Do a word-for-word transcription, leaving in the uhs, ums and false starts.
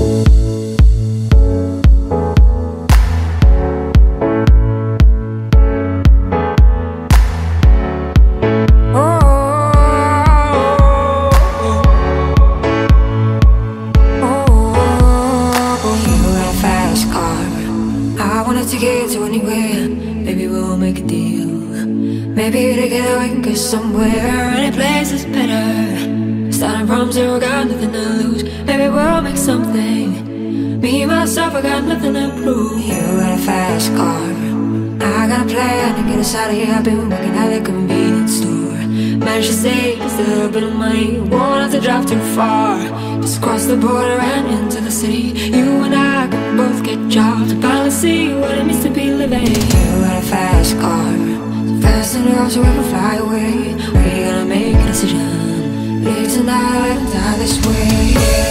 Maybe together we can get somewhere. Any place is better. Starting from zero, got nothing to lose. Maybe we'll make something. Me, myself, I got nothing to prove. You got a fast car, I got a plan to get us out of here. I've been working at the convenience store. Managed to save just a little bit of money. Won't have to drive too far. Just cross the border and into the city. You and I can both get jobs and finally see what it means to be living. You got a fast car, fast enough so we can fly away. We're gonna make a decision. Live tonight and die this way.